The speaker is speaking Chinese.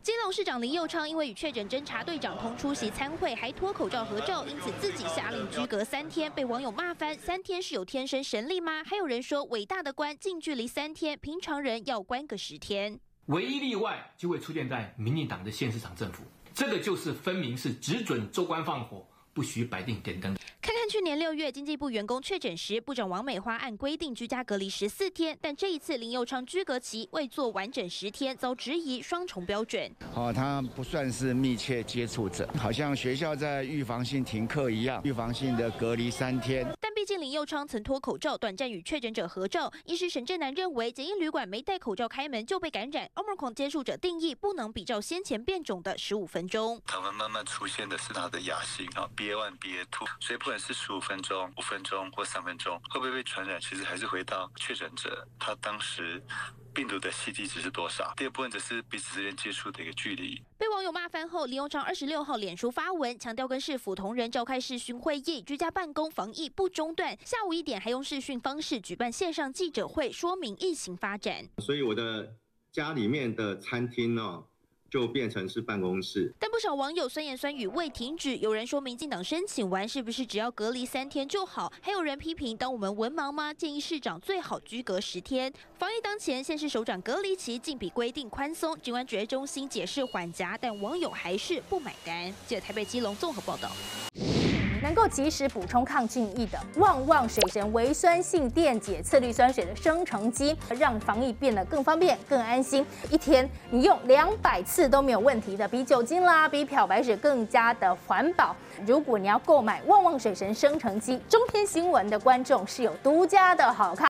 基隆市长林右昌因为与确诊侦查队长同出席参会，还脱口罩合照，因此自己下令居隔3天，被网友骂翻。3天是有天生神力吗？还有人说伟大的关近距离3天，平常人要关个10天。 唯一例外就会出现在民进党的县市长政府，这个就是分明是只准州官放火，不许摆定点灯。 看看去年6月经济部员工确诊时，部长王美花按规定居家隔离14天，但这一次林右昌居隔期未做完整10天，遭质疑双重标准。 他不算是密切接触者，好像学校在预防性停课一样，预防性的隔离3天。 但毕竟林右昌曾脱口罩短暂与确诊者合照，医师沈正南认为检疫旅馆没戴口罩开门就被感染。Omicron 接触者定义不能比照先前变种的15分钟。 他们慢慢出现的是它的亚型BA.1、BA.2，所以不管是15分钟、5分钟或3分钟，会不会被传染，其实还是回到确诊者他当时病毒的 CT 值是多少。第二部分则是彼此之间接触的一个距离。 被网友骂翻后，林右昌26号脸书发文，强调跟市府同仁召开视讯会议，居家办公防疫不中断。下午1点还用视讯方式举办线上记者会，说明疫情发展。 所以我的家里面的餐厅呢，就变成是办公室。 但不少网友酸言酸语未停止，有人说民进党申请完是不是只要隔离3天就好？还有人批评当我们文盲吗？建议市长最好居隔10天。防疫当前，县市首长隔离期竟比规定宽松，尽管指挥中心解释缓夹，但网友还是不买单。记者台北基隆综合报道。 能够及时补充抗菌液的旺旺水神微酸性电解次氯酸水的生成机，让防疫变得更方便、更安心。一天你用200次都没有问题的，比酒精啦、比漂白水更加的环保。如果你要购买旺旺水神生成机，中天新闻的观众是有独家的好康。